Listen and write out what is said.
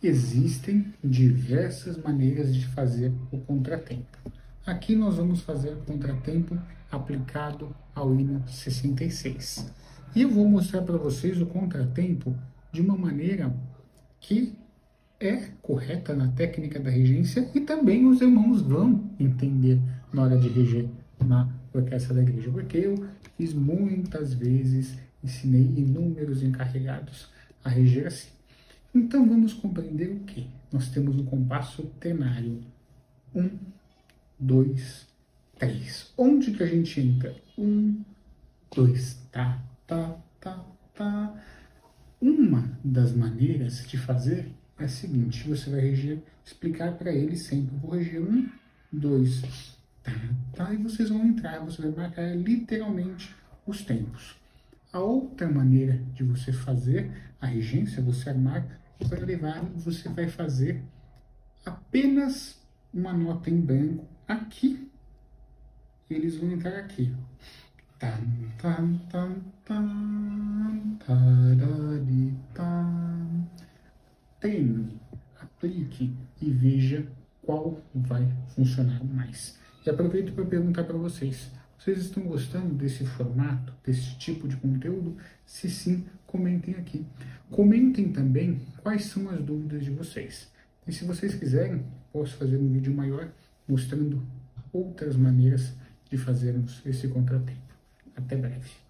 Existem diversas maneiras de fazer o contratempo. Aqui nós vamos fazer o contratempo aplicado ao hino 66. E eu vou mostrar para vocês o contratempo de uma maneira que é correta na técnica da regência e também os irmãos vão entender na hora de reger na orquestra da igreja, porque eu fiz muitas vezes, ensinei inúmeros encarregados a reger assim. Então vamos compreender o que? Nós temos um compasso ternário. 1, 2, 3. Onde que a gente entra? 1, 2, tá, tá, tá, tá. Uma das maneiras de fazer é a seguinte, você vai reger, explicar para ele sempre, vou reger 1, 2, tá, tá, e vocês vão entrar, você vai marcar literalmente os tempos. A outra maneira de você fazer a regência, você armar para levar, você vai fazer apenas uma nota em branco aqui, e eles vão entrar aqui. Tan, tan, tan, tan, tarari, tan. Treine, aplique e veja qual vai funcionar mais. E aproveito para perguntar para vocês, vocês estão gostando desse formato, desse tipo de conteúdo? Se sim, comentem aqui. Comentem também quais são as dúvidas de vocês. E se vocês quiserem, posso fazer um vídeo maior mostrando outras maneiras de fazermos esse contratempo. Até breve.